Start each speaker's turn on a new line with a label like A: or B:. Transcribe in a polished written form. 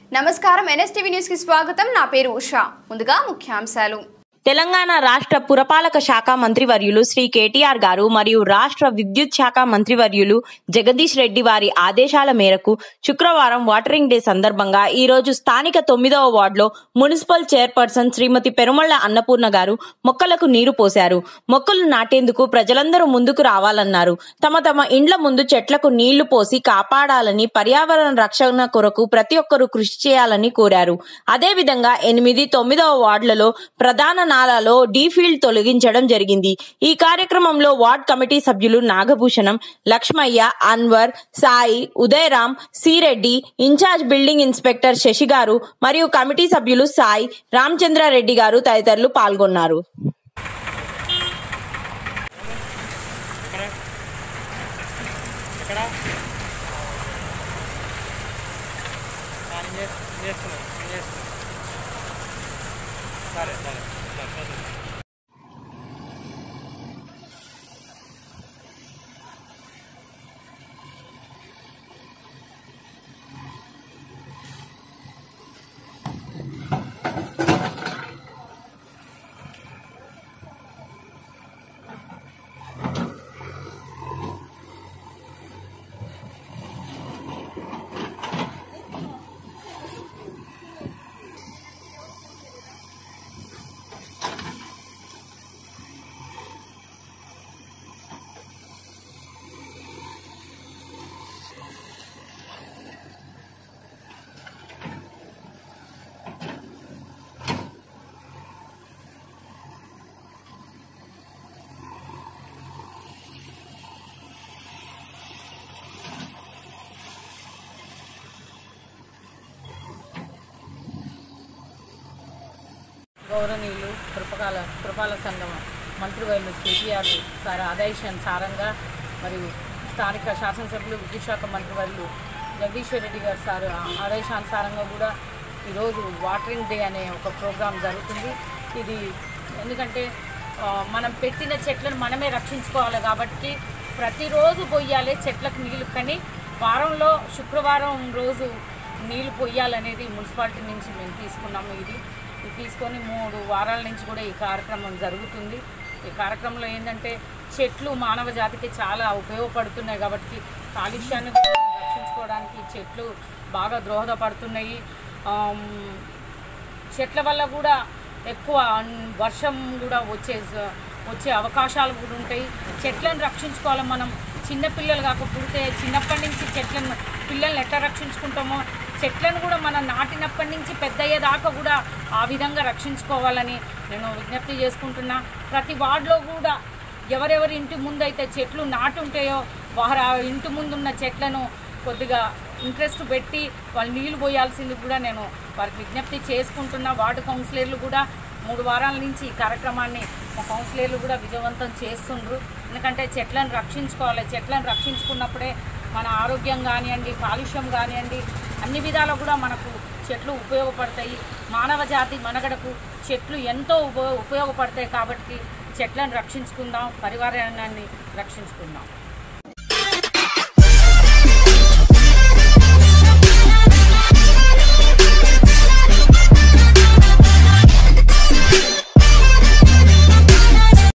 A: నమస్కారం NSTV news కి స్వాగతం। నా పేరు ఉషా। ముందుగా ముఖ్యాంశాలు।
B: తెలంగాణ రాష్ట్ర పురపాలక శాఖ మంత్రివర్యులు శ్రీ కేటీఆర్ గారు మరియు రాష్ట్ర విద్యుత్ శాఖ మంత్రివర్యులు జగదీష్ రెడ్డి వారి ఆదేశాల మేరకు శుక్రవారం వాటరింగ్ డే సందర్భంగా ఈ రోజు స్థానిక 9వ వార్డులో మున్సిపల్ చైర్పర్సన్ శ్రీమతి పెరుమళ్ళ అన్నపూర్ణ గారు మొక్కలకు నీరు పోశారు। మొక్కలు నాటేందుకు ప్రజలందరూ ముందుకు రావాలన్నారు। తమ తమ ఇండ్ల ముందు చెట్లకు నీళ్లు పోసి కాపాడాలని, పర్యావరణ రక్షణ కొరకు ప్రతి ఒక్కరూ కృషి చేయాలని కోరారు। అదేవిధంగా 8, 9వ వార్డులలో ప్రధాన నాలాలో డీఫీల్డ్ తొలగించడం జరిగింది। ఈ కార్యక్రమంలో వార్డ్ కమిటీ సభ్యులు Nagabhushanam, Lakshmayya, Anwar, Sai, Udayaram, Sireddy, incharge building inspector Sasi garu మరియు కమిటీ సభ్యులు సాయి, రామచంద్రారెడ్డి గారు తదితరులు పాల్గొన్నారు।
C: గౌరవనీయులు పురపాలక సంఘం మంత్రివర్యులు కేటీఆర్ సార్ ఆదేశానుసారంగా మరియు స్థానిక శాసనసభ్యులు విద్యుత్ శాఖ మంత్రివర్యులు జగదీష్ రెడ్డి గారు సార్ ఆదేశానుసారంగా కూడా ఈరోజు వాటరింగ్ డే అనే ఒక ప్రోగ్రాం జరుగుతుంది। ఇది ఎందుకంటే మనం పెట్టిన చెట్లను మనమే రక్షించుకోవాలి కాబట్టి ప్రతిరోజు పొయ్యాలి చెట్లకు నీళ్ళు, కానీ వారంలో శుక్రవారం రోజు నీళ్లు పొయ్యాలనేది మున్సిపాలిటీ నుంచి మేము తీసుకున్నాము। ఇది తీసుకొని 3 వారాల నుంచి కూడా ఈ కార్యక్రమం జరుగుతుంది। ఈ కార్యక్రమంలో ఏంటంటే చెట్లు మానవ జాతికి చాలా ఉపయోగపడుతున్నాయి కాబట్టి కాలుష్యాన్ని రక్షించుకోవడానికి చెట్లు బాగా దోహదపడుతున్నాయి। చెట్ల వల్ల కూడా ఎక్కువ వర్షం కూడా వచ్చే అవకాశాలు కూడా ఉంటాయి। చెట్లను రక్షించుకోవాలి మనం। చిన్నపిల్లలు కాకపోతే చిన్నప్పటి నుంచి పిల్లల్ని ఎట్లా రక్షించుకుంటామో చెట్లను కూడా మనం నాటినప్పటి నుంచి పెద్దయ్యేదాకా కూడా ఆ విధంగా రక్షించుకోవాలని నేను విజ్ఞప్తి చేసుకుంటున్నా। ప్రతి వార్డులో కూడా ఎవరెవరి ఇంటి ముందు అయితే చెట్లు నాటి ఉంటాయో వారు ఆ ఇంటి ముందున్న చెట్లను కొద్దిగా ఇంట్రెస్ట్ పెట్టి వాళ్ళు నీళ్లు పోయాల్సింది కూడా నేను వారికి విజ్ఞప్తి చేసుకుంటున్నా। వార్డు కౌన్సిలర్లు కూడా 3 వారాల నుంచి ఈ కార్యక్రమాన్ని మా కౌన్సిలర్లు కూడా విజయవంతం చేస్తుండ్రు। ఎందుకంటే చెట్లను రక్షించుకోవాలి। చెట్లను రక్షించుకున్నప్పుడే మన ఆరోగ్యం కానివ్వండి, కాలుష్యం కానివ్వండి, అన్ని విధాలు కూడా మనకు చెట్లు ఉపయోగపడతాయి। మానవ జాతి మనుగడకు చెట్లు ఎంతో ఉపయోగపడతాయి కాబట్టి చెట్లను రక్షించుకుందాం, పర్యావరణాన్ని రక్షించుకుందాం।